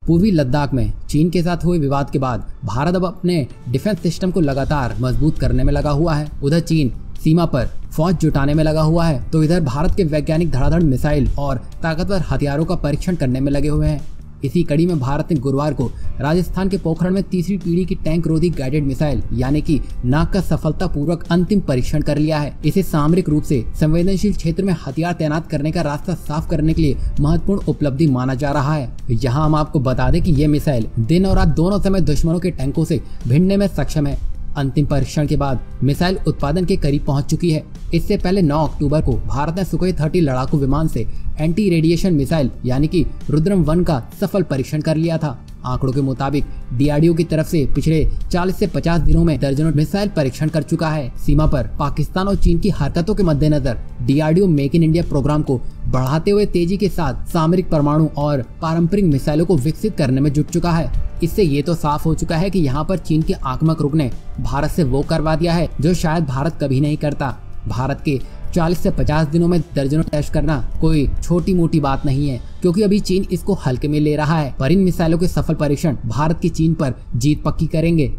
पूर्वी लद्दाख में चीन के साथ हुए विवाद के बाद भारत अब अपने डिफेंस सिस्टम को लगातार मजबूत करने में लगा हुआ है। उधर चीन सीमा पर फौज जुटाने में लगा हुआ है, तो इधर भारत के वैज्ञानिक धड़ाधड़ मिसाइल और ताकतवर हथियारों का परीक्षण करने में लगे हुए हैं। इसी कड़ी में भारत ने गुरुवार को राजस्थान के पोखरण में तीसरी पीढ़ी की टैंक रोधी गाइडेड मिसाइल यानी कि नाग का सफलतापूर्वक अंतिम परीक्षण कर लिया है। इसे सामरिक रूप से संवेदनशील क्षेत्र में हथियार तैनात करने का रास्ता साफ करने के लिए महत्वपूर्ण उपलब्धि माना जा रहा है। यहाँ हम आपको बता दें कि ये मिसाइल दिन और रात दोनों समय दुश्मनों के टैंकों से भिड़ने में सक्षम है। अंतिम परीक्षण के बाद मिसाइल उत्पादन के करीब पहुंच चुकी है। इससे पहले 9 अक्टूबर को भारत ने सुखोई 30 लड़ाकू विमान से एंटी रेडिएशन मिसाइल यानी कि रुद्रम 1 का सफल परीक्षण कर लिया था। आंकड़ों के मुताबिक डीआरडीओ की तरफ से पिछले 40 से 50 दिनों में दर्जनों मिसाइल परीक्षण कर चुका है। सीमा पर पाकिस्तान और चीन की हरकतों के मद्देनजर DRDO make in India programme को बढ़ाते हुए तेजी के साथ सामरिक, परमाणु और पारंपरिक मिसाइलों को विकसित करने में जुट चुका है। इससे ये तो साफ हो चुका है कि यहाँ पर चीन के आक्रामक रुख ने भारत से वो करवा दिया है जो शायद भारत कभी नहीं करता। भारत के 40 से 50 दिनों में दर्जनों टेस्ट करना कोई छोटी मोटी बात नहीं है, क्योंकि अभी चीन इसको हल्के में ले रहा है। पर इन मिसाइलों के सफल परीक्षण भारत की चीन पर जीत पक्की करेंगे।